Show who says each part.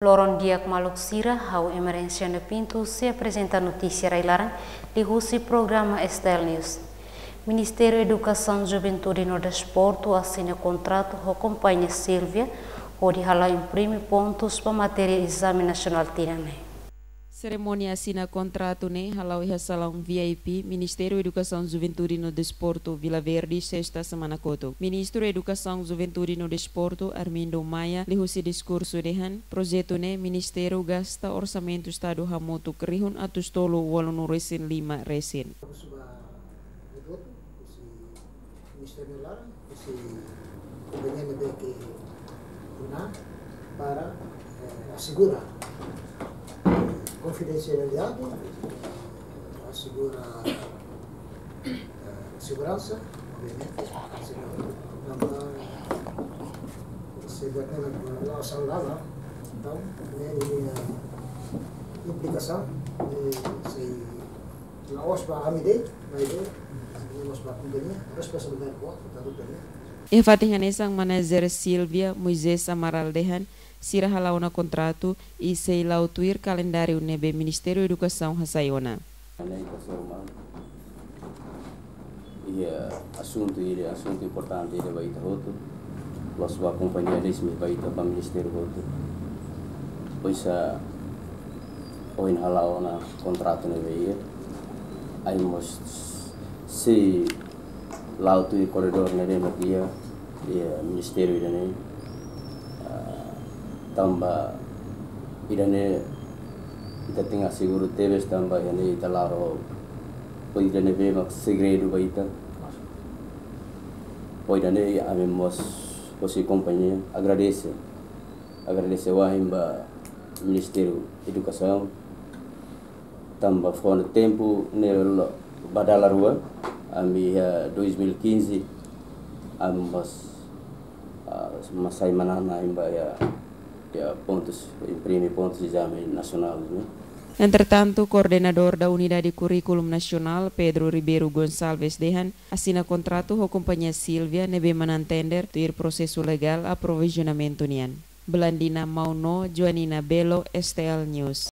Speaker 1: Loron Diak Maluk Sira, hau emergência no Pinto, se apresenta notícia railaran de Russi programa Estel News. Ministério da Educação, Juventude e Desporto assina contrato com a companhia Silvia, onde ela imprime pontos para a matéria exame nacional tirane.
Speaker 2: Cerimônia assina contrato ne halau iha salão VIP Ministério da Educação, Juventude e Desporto Vila Verde sexta semana koto. Ministro da Educação, Juventude e Desporto Armindo Maia lihusi diskursu dehan projeto ne Ministério gasta orçamento Estado hamotu kerihun atus tolu walunu resin 5 resin.
Speaker 3: Para asegurar confidencialidade, assegura segurança, obviamente, se depende da nossa aula, então, implicação, se na OSPA amidei, na ideia, na OSPA companhia, responsabilidade boa, portanto, também.
Speaker 2: Fatihan esang manajer Silvia Moisés Amaral dehan sira halauna contrato e sei lautuir calendário nebe Ministério da Educação Hasayona.
Speaker 4: Assunto importante ele vai estar outro, nós vamos acompanhar isso vai estar para o Ministério outro. Pois hoje halauna contrato nebe aí mos se lautuir koridor nebe makia Ministério idane tambah idane kita tinggal seguro teves tambah yani talaro poi idane be mak segredo baita poi idane amemos posi companhia agradece wahimba Ministério Educação tambah fone tempo nel badala rua ami 2015 ambas masai manana imba ya pontos imprime pontos de exame nacional, né?
Speaker 2: Entretanto, coordenador da Unidade Curriculum Nacional, Pedro Ribeiro Gonçalves dehan assina contrato com a companhia Silvia nebe manantender tuir processo legal aprovisionamento nian. Belandina Mauno, Joanina Belo, STL News.